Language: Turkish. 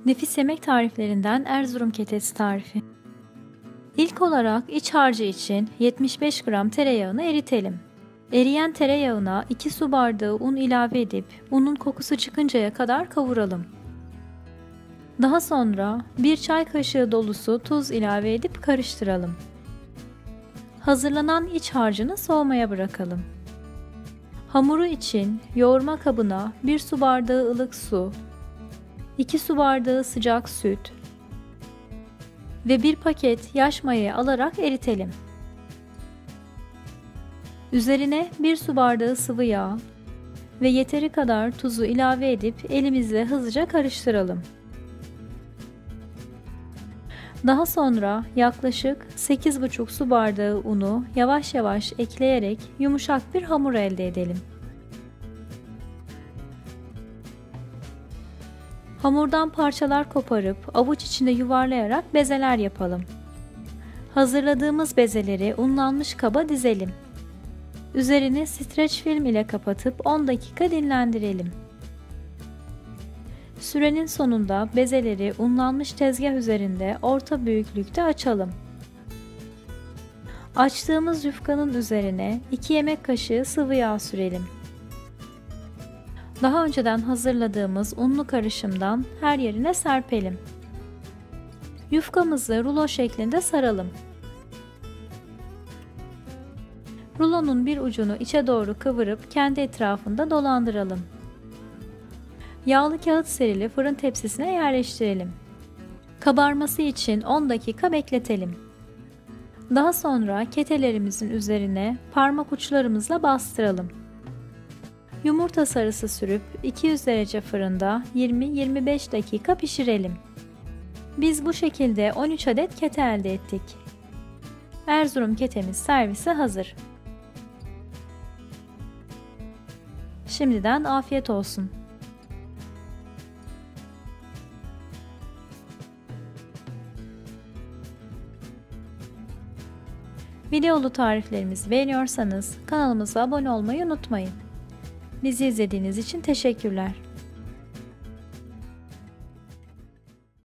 Nefis yemek tariflerinden Erzurum ketesi tarifi. İlk olarak iç harcı için 75 gram tereyağını eritelim. Eriyen tereyağına 2 su bardağı un ilave edip unun kokusu çıkıncaya kadar kavuralım. Daha sonra 1 çay kaşığı dolusu tuz ilave edip karıştıralım. Hazırlanan iç harcını soğumaya bırakalım. Hamuru için yoğurma kabına 1 su bardağı ılık su, 2 su bardağı sıcak süt ve 1 paket yaş mayayı alarak eritelim. Üzerine 1 su bardağı sıvı yağ ve yeteri kadar tuzu ilave edip elimizle hızlıca karıştıralım. Daha sonra yaklaşık 8,5 su bardağı unu yavaş yavaş ekleyerek yumuşak bir hamur elde edelim. Hamurdan parçalar koparıp avuç içinde yuvarlayarak bezeler yapalım. Hazırladığımız bezeleri unlanmış kaba dizelim. Üzerini streç film ile kapatıp 10 dakika dinlendirelim. Sürenin sonunda bezeleri unlanmış tezgah üzerinde orta büyüklükte açalım. Açtığımız yufkanın üzerine 2 yemek kaşığı sıvı yağ sürelim. Daha önceden hazırladığımız unlu karışımdan her yerine serpelim. Yufkamızı rulo şeklinde saralım. Rulonun bir ucunu içe doğru kıvırıp kendi etrafında dolandıralım. Yağlı kağıt serili fırın tepsisine yerleştirelim. Kabarması için 10 dakika bekletelim. Daha sonra ketelerimizin üzerine parmak uçlarımızla bastıralım. Yumurta sarısı sürüp 200 derece fırında 20-25 dakika pişirelim. Biz bu şekilde 13 adet kete elde ettik. Erzurum ketemiz servise hazır. Şimdiden afiyet olsun. Videolu tariflerimizi beğeniyorsanız kanalımıza abone olmayı unutmayın. Bizi izlediğiniz için teşekkürler.